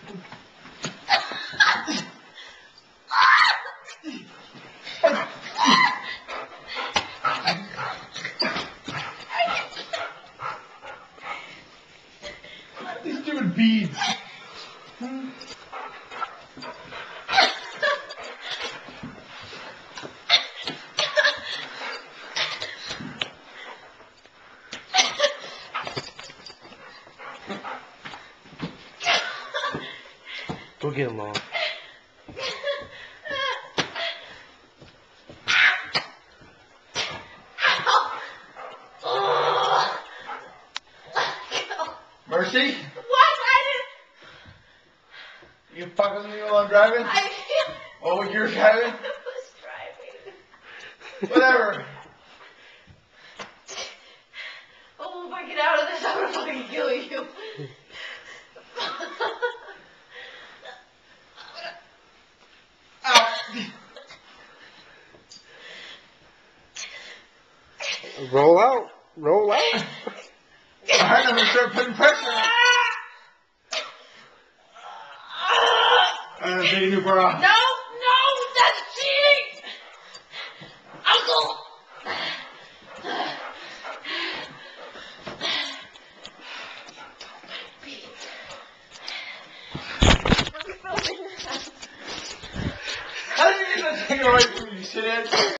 These stupid beads. Go get him, Mom. Mercy? What? You fuck with me while I'm driving? Oh, you're driving? I was driving. Whatever. Oh, if I get out of this, I'm gonna fucking kill you. Ow. Roll out. Roll out. Alright, I'm gonna start putting pressure on. I'm gonna take a new bra. No, that's cheating! Uncle! How did you get that thing away from me, you shithead?